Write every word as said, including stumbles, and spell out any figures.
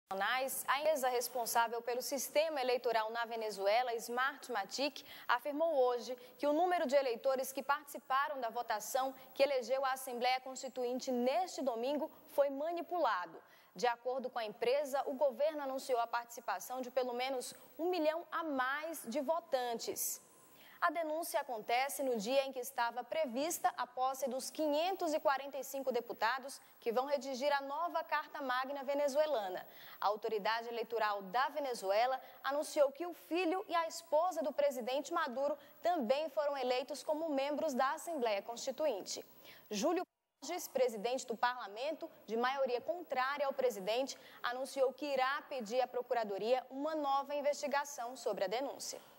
A empresa responsável pelo sistema eleitoral na Venezuela, Smartmatic, afirmou hoje que o número de eleitores que participaram da votação que elegeu a Assembleia Constituinte neste domingo foi manipulado. De acordo com a empresa, o governo anunciou a participação de pelo menos um milhão a mais de votantes. A denúncia acontece no dia em que estava prevista a posse dos quinhentos e quarenta e cinco deputados que vão redigir a nova Carta Magna venezuelana. A autoridade eleitoral da Venezuela anunciou que o filho e a esposa do presidente Maduro também foram eleitos como membros da Assembleia Constituinte. Júlio Borges, presidente do parlamento, de maioria contrária ao presidente, anunciou que irá pedir à Procuradoria uma nova investigação sobre a denúncia.